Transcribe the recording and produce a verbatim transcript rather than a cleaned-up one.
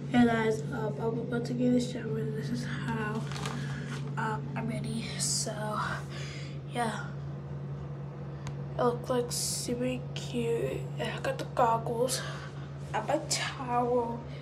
Hey guys, um, I'm about to get a shower. This is how um, I'm ready. So, yeah, it looks like super cute. I got the goggles, I got my towel,